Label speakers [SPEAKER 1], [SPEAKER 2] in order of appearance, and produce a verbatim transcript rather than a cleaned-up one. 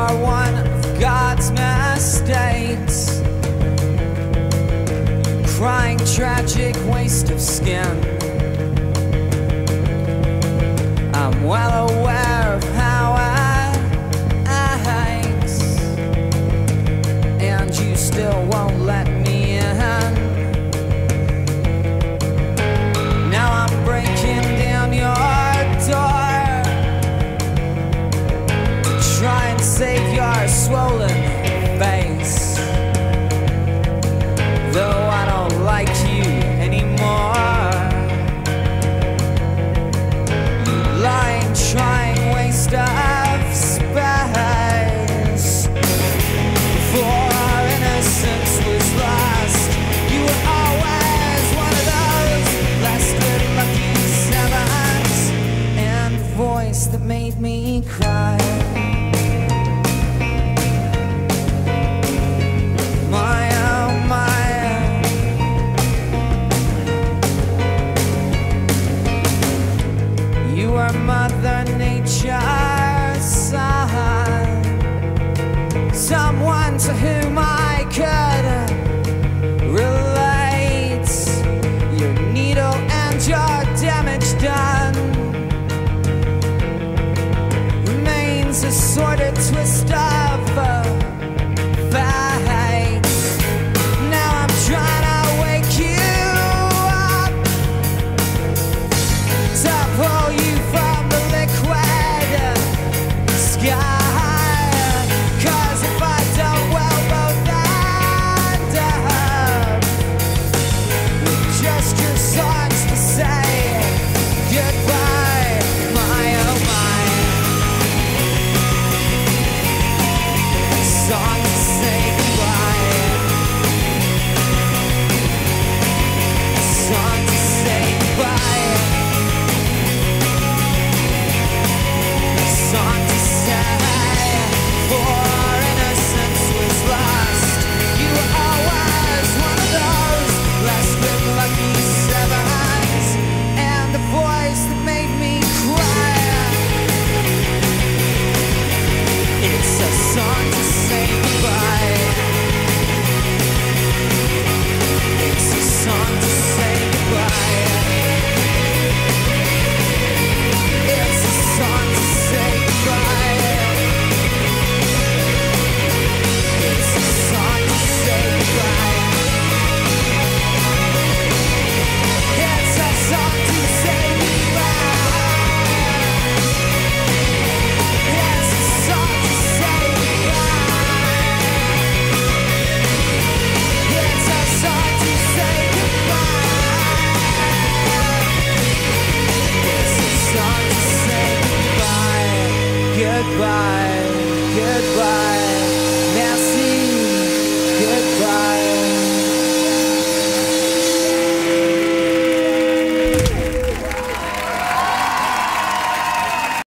[SPEAKER 1] are one of God's mistakes, crying tragic waste of skin. I'm well aware of how I aches, and you still won't let me in. Now I'm breaking down your door to try and save your swollen face, though I don't like you anymore. You lying, trying waste of space. Before our innocence was lost, you were always one of those blessed with lucky sevens and a voice that made me cry. My oh my, you were Mother Nature's son, someone to whom I could relate. Your needle and your damage done remains a sordid twist of